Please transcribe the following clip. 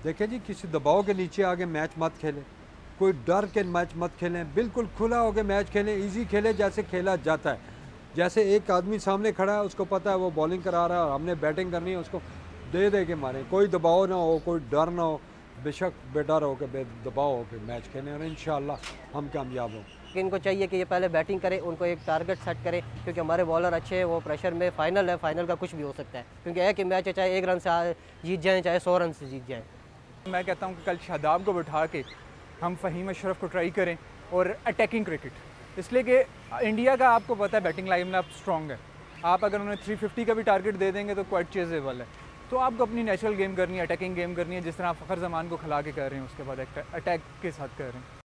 دیکھیں جی کسی دباؤ کے نیچے آگے میچ مت کھیلیں, کوئی ڈر کے میچ مت کھیلیں, بالکل کھلا ہو کے میچ کھیلیں, ایزی کھیلیں جیسے کھیلا جاتا ہے. جیسے ایک آدمی سامنے کھڑا ہے, اس کو پتہ ہے وہ بالنگ کرا رہا ہے اور ہم نے بیٹنگ کرنی ہے, اس کو دے دے کے ماریں, کوئی دباؤ نہ ہو, کوئی ڈر نہ ہو, بے شک بے ڈر ہو کے بے دباؤ ہو کے میچ کھیلیں اور انشاءاللہ ہم کامیاب ہوں. ان کو چاہیے کہ یہ پہلے بیٹنگ کریں, ان کو ایک ٹارگٹ سیٹ کریں, کیونکہ ہمارے بالر اچھے ہیں, وہ پریشر میں فائنل ہے, فائنل کا کچھ بھی ہو سکتا ہے, کیونکہ ایک ہی میچ ہے, چاہے 1 رن سے جیت جائیں چاہے 100 رن سے جیت جائیں. میں کہتا ہوں کہ کل شاداب کو بٹھا کے ہم فہیم اشرف کو ٹرائی کریں اور اٹیکنگ کرکٹ, اس لیے کہ انڈیا کا آپ کو پتہ ہے بیٹنگ لائن اپ اسٹرانگ ہے. آپ اگر انہیں 350 کا بھی ٹارگٹ دے دیں گے تو کوائٹ چیزیبل ہے. تو آپ کو اپنی نیچرل گیم کرنی ہے, اٹیکنگ گیم کرنی ہے, جس طرح آپ فخر زمان کو کھلا کے کر رہے ہیں, اس کے بعد اٹیک کے ساتھ کر رہے ہیں.